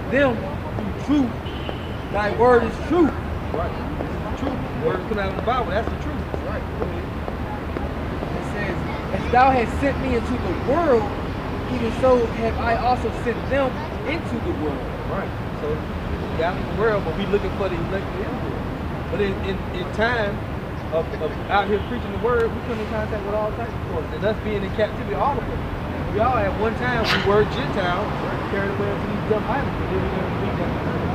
them through truth. Thy word is truth. Right. This is the truth. The word coming out of the Bible, that's the truth. Right. It says, as thou hast sent me into the world, even so have I also sent them into the world. Right. So we out in the world, but we looking for the elect in the world. But in time of out here preaching the word, we come in contact with all types of folks. And us being in captivity, all of us. We all at one time we were Gentiles, carried away to these dumb idols, but then we never believe that.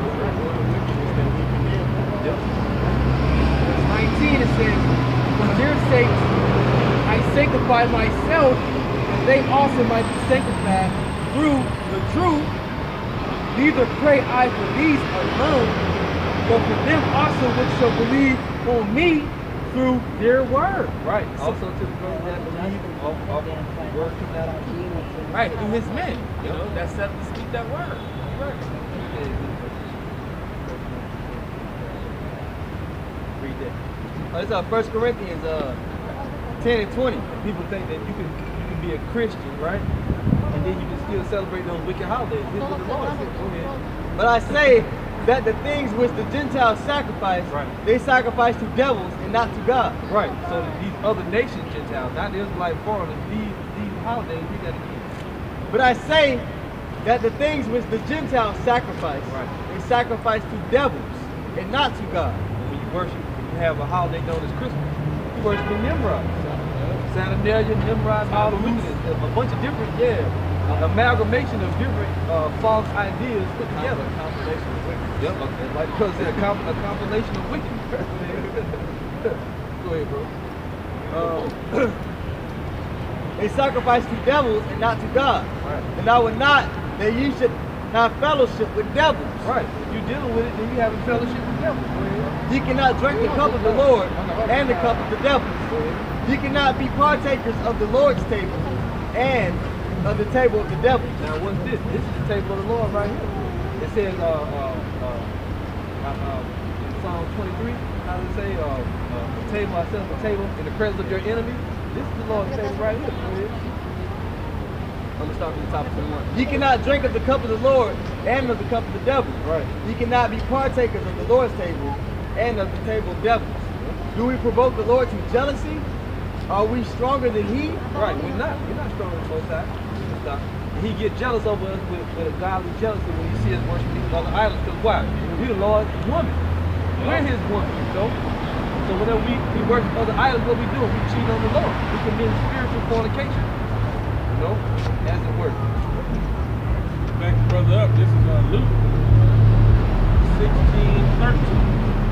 Verse 19 it says, for their sakes I sanctify myself, and they also might be sanctified through the truth. Neither pray I for these alone, but for them also which shall believe on me through their word. Right. Also to the brothers that believe off the word coming out of you. Right, through his men, you know, that's set to speak that word. Right. Read that. It's 1 Corinthians 10 and 20. People think that you can be a Christian, right? And then you can still celebrate those wicked holidays. This is what the Lord said. Go ahead. But I say that the things which the Gentiles sacrifice, they sacrifice to devils and not to God. Right. So these other nations Gentiles, not the Israelite foreigners, these holidays, we got to keep. But I say that the things which the Gentiles sacrifice, they sacrifice to devils and not to God. When you worship, you have a holiday known as Christmas. You worship Nimrod, Saturnalia, Nimrod, all the wickedness, a bunch of different, amalgamation of different false ideas put together. A compilation of wickedness. Yep, okay. Like because it's a compilation of wickedness. Go ahead, bro. They sacrifice to devils and not to God. Right. And I would not that you should have fellowship with devils. Right. If you're dealing with it, then you have a fellowship with devils. You cannot drink the cup of the Lord and the cup of the devils. You cannot be partakers of the Lord's table and of the table of the devil. Now what's this? This is the table of the Lord right here. It says in Psalm 23, how does it say? The table, I set up a table in the presence of your enemies. This is the Lord's table right here. I'm gonna start from the top of 21. You cannot drink of the cup of the Lord and of the cup of the devil. Right. You cannot be partakers of the Lord's table and of the table of devils. Do we provoke the Lord to jealousy? Are we stronger than he? Right, we're not. We're not stronger than Most High. He get jealous over us with a godly jealousy when he sees us worshiping these other idols. Because why? We the Lord's woman. We're his woman, you know? So whenever we worship other idols, what we do? We cheat on the Lord. We commit spiritual fornication. You know? As it works. Back the brother up. This is Luke 16:13.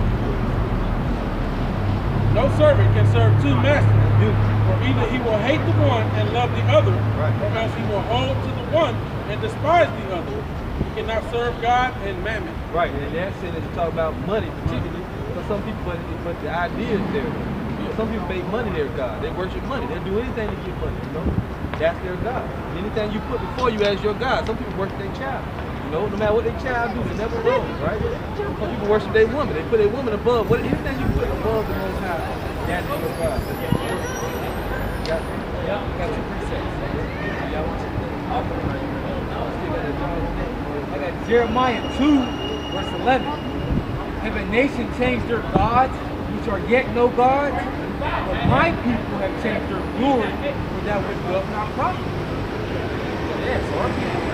No servant can serve two masters. For either he will hate the one and love the other, or else he will hold to the one and despise the other. You cannot serve God and mammon. Right, and in that sense, it's talk about money particularly. For some people, but the idea is there. Some people make money their God. They worship money. They'll do anything to get money, you know? That's their God. Anything you put before you as your God. Some people worship their child. You know, no matter what their child do, they're never wrong, right? Some people worship their woman. They put their woman above. Anything you put above the Most High, that's your God. Got two precepts. I got Jeremiah 2, verse 11. Have a nation changed their gods, which are yet no gods? But my people have changed their glory for that which doth not profit. Yeah, so our people,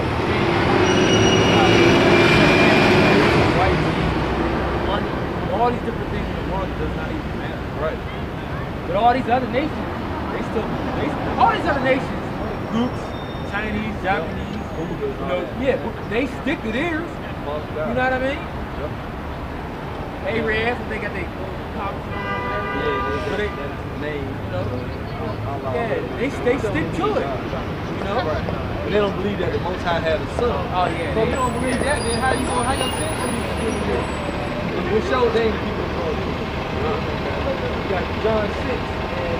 money, all these different things in the world does not even matter. Right. But all these other nations, all these other nations, groups, Chinese, Japanese, you know, they stick to theirs. You know what I mean? Yep. Arabs, they got their cops or whatever. But they, you know, they stick to it. You know? But they don't believe that the Most High had a son. Oh yeah. So if you don't believe that, then how your son gonna be doing this? We'll show they ain't people going to do it. You got John 6.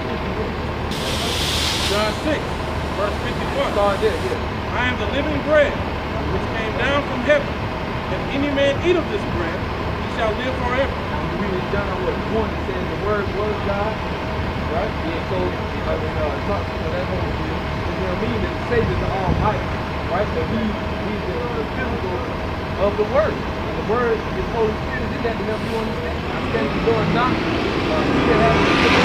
John 6, verse 51. Start there, yeah. I am the living bread, which came down from heaven. If any man eat of this bread, he shall live forever. We read in John 1, it says the word was God, right? Yeah, so talk to that whole deal. It mean that the Savior is the Almighty, right? But he's the physical of the word. And the word is Holy Spirit is in that to help you understand. I stand at the door and knock. He that has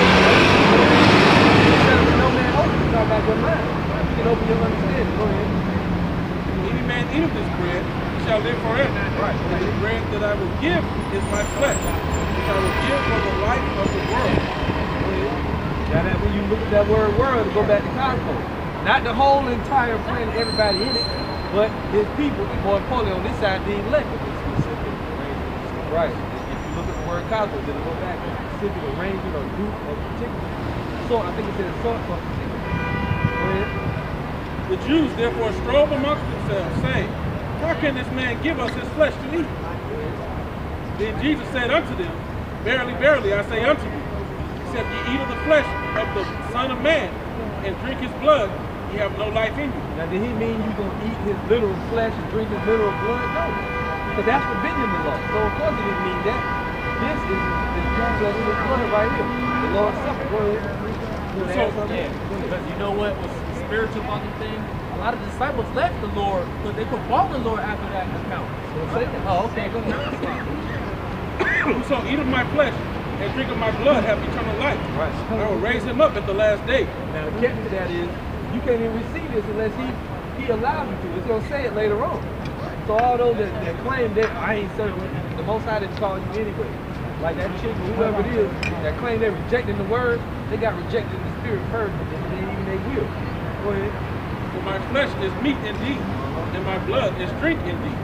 no man open. Talk about your mind. You can open your understanding. Go ahead. Any man eat of this bread, he shall live forever. Right. And the bread that I will give is my flesh, which I will give for the life of the world. Now that when you look at that word world, to go back to cosmos. Not the whole entire planet, everybody in it, but his people, more importantly on this side, the elect. Right. If you look at the word cosmos, it'll go back to a specific arrangement or group or particular sort. I think it says sort or particular. Go ahead. The Jews therefore strove amongst themselves, saying, how can this man give us his flesh to eat? Then Jesus said unto them, verily, verily, I say unto you, except ye eat of the flesh of the Son of Man and drink his blood, ye have no life in you. Now, did he mean you going to eat his literal flesh and drink his literal blood? No. Because that's forbidden in the law. So, of course, it didn't mean that. This is the flesh and his blood right here. The Lord's Supper. Go ahead. Because you know what was spiritual about the thing? A lot of disciples left the Lord because they could follow the Lord after that account. Oh, okay, go ahead. Whoso eat of my flesh and drink of my blood have eternal life. Right. I will raise him up at the last day. Now, the catch to that is, you can't even receive this unless he allows you to. It's going to say it later on. So all those that claim that I ain't serving, the Most High didn't call you anyway. Like that chick or whoever it is that claim they're rejecting the word, they got rejected in the spirit first, and then even they will. Go ahead. For my flesh is meat indeed, and my blood is drink indeed.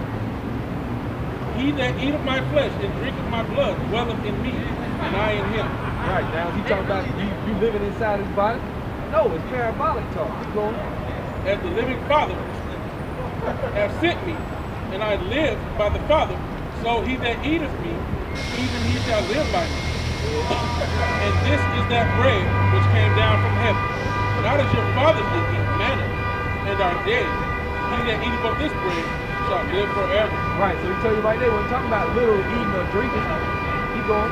He that eat of my flesh and drink of my blood dwelleth in me, and I in him. Right, now he talking about you living inside his body? No, it's parabolic talk. Keep going. As the living Father have sent me, and I live by the Father, so he that eateth me, even he shall live by me. And this is that bread which came down from heaven, not as your fathers did eat manna, and are dead. He that eateth of this bread shall live forever. Right, so he tell you right there, when talking about literal eating or drinking, keep going.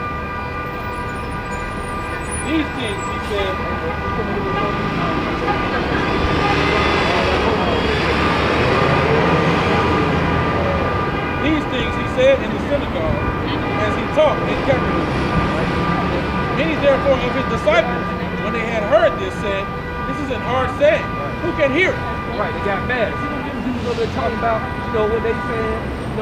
These things, he said, these things he said in the synagogue as he taught in Capernaum. Many therefore of his disciples, when they had heard this, said, this is an hard saying. Who can hear it? Right, they got mad. See what they're talking about, what they saying,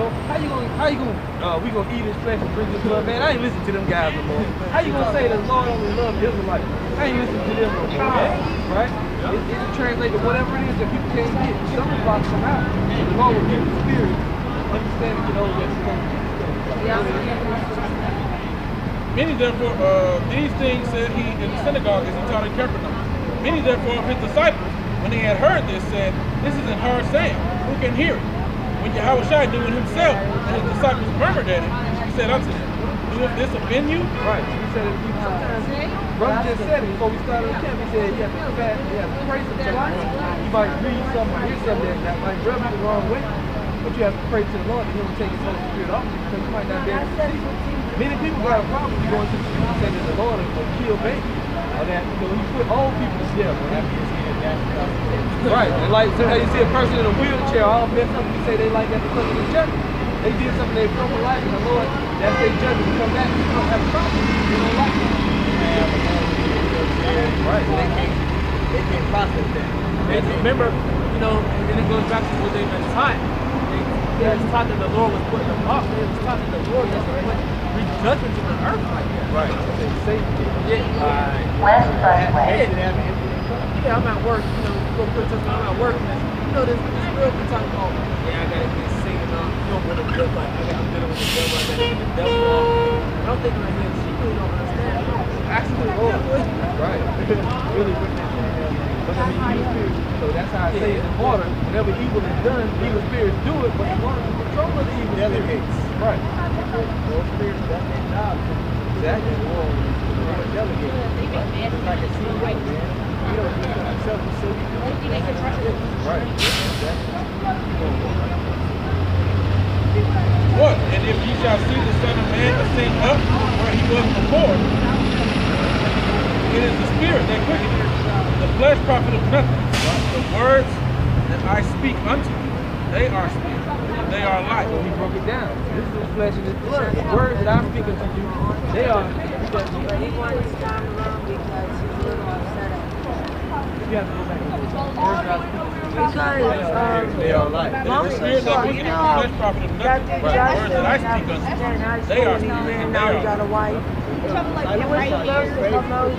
we gonna eat his flesh and drink his blood. Man, I ain't listening to them guys no more. How you gonna say the Lord only loves Israelites? I ain't listening to them no more, man. Right? It's translated whatever it is that people can't get. Something's about to come out. And the Lord will give the spirit understanding to those that's supposed to be. Many therefore, these things said he in the synagogue as he taught in Capernaum. Many therefore of his disciples, when they had heard this, said, this is a hard saying. Who can hear it? When Yahushua knew it himself, and his disciples murmured at him, he said unto them, doeth this offend you? Right. He said it sometimes. Brother just said it before we started the camp. He said you have to fast, you have to pray sometimes. You might read something or hear something that might rub you the wrong way. But you have to pray to the Lord and He will take His Holy Spirit off you because you might not be able to see. Many people got a problem with going to the street and saying that the Lord will kill babies. Or that He put old people to jail. Right. And like sometimes you see a person in a wheelchair all messed up, you say they like that because of the judgment. They did something they broke their life and the Lord, that's their judgment to come back and you don't have a problem. You don't like it. Right. They can't process that. And remember, and it goes back to what they've been taught. They was taught that the Lord was putting them up. They was taught that the Lord was putting judgment to the earth like that. Right. Yeah, I'm at work, go put something, I'm at work, and this girl can talk about, I gotta get singing on, what it look like, I'm dealing with the devil, I gotta get the devil off. And I'm thinking like, she really don't understand. Actually, right. Really witness. But I mean, evil spirits, so that's how I say it in order. Whenever evil is done, evil spirits do it, but in order to control the evil delegates. Right. Those spirits done their job. Exactly. Delegate. It's like a CEO, man. You don't do it yourself, so you do it. Right. What? And if ye shall see the Son of Man ascend up where he was before, it is the Spirit that quickeneth. The flesh profiteth nothing. The words that I speak unto you, they are spirit they are life. So he broke it down. This is his flesh and his blood. The words that I'm speaking to you, they are. But he wanted to stand alone because he's a little upset at me. You have to go back and listen. Words that I'm speaking to you, Because they are life. The spirit that worketh in the flesh profiteth nothing. The words that I speak unto you, they are spirit and they now he got are a wife. He was supposed to come over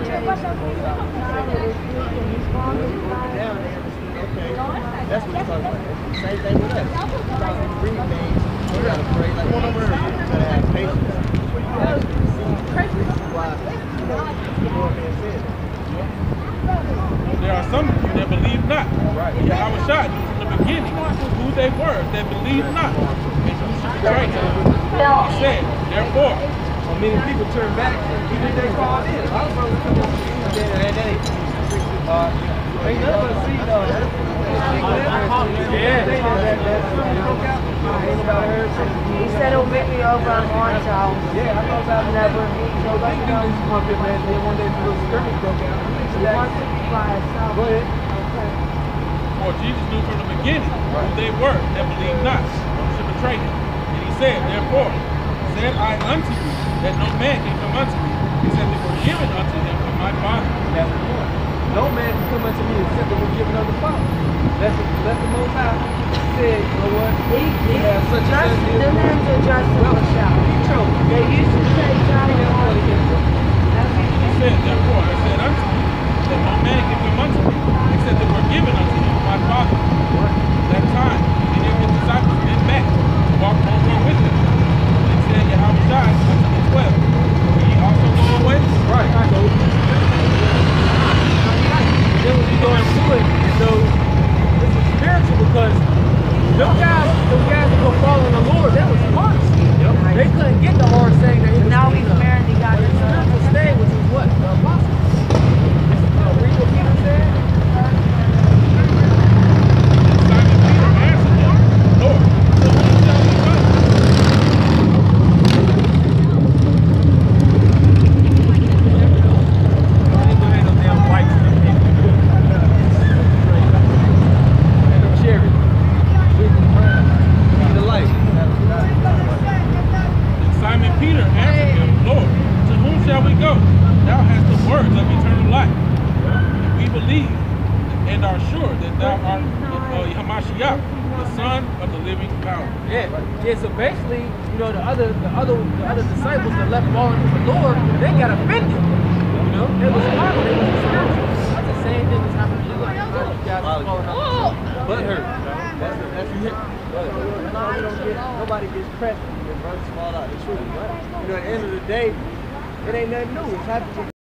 That's what he's talking about. Same thing with us. Read things. You gotta pray like you gotta have patience. Before you can actually receive why the Lord being said. There are some of you that believe not. Right. But Yahweh shot you from the beginning who they were that believed not. And you should betray them. He said, therefore, So many people turn back even if they called in. A lot of brothers come up and they ain't none of us see He said he'll meet me over on Orange House. Yeah, I know about Never. So let's do this one bit, man. Then one day the little skirmish broke out. He wants to be by himself. Go ahead. for Jesus knew from the beginning who they were that believed not, or should betray him. And he said, therefore, said I unto you, that no man can come unto me, except it were given unto him of my Father. That's the point. No man can come unto me except it was given of the Father. That's the Most High said, you know what? He have such a just, sense the names are just in the shout. He chose. They used to say Johnny Boy. He said, therefore, I said unto you, that no man can come unto me, except it were given unto him of my Father. That time, many of his disciples went back, walked no more with him. And said, Yahweh died unto the 12. Will ye also go away? Right. So, then when you go into it, you know, this is spiritual because them guys that were following the Lord, that was months. They couldn't get the Lord saying that he was Now he's married, he got his spiritual state, which is what? The apostles. Read what Peter said. Simon Peter answered him, Lord, to whom shall we go? And Simon Peter answered him, Lord, to whom shall we go? Thou hast the words of eternal life. And we believe and are sure that thou art Hamashiach, the Son of the living power. Yeah, so basically, you know, the other disciples that left following the Lord, they got offended. You know, they was carnal, they was spiritual. That's the same thing that's happening to you. Like, you guys are following up. But her. That's it. Nobody gets pressed when brothers fall out. It's true. You know, at the end of the day, it ain't nothing new. It's happening.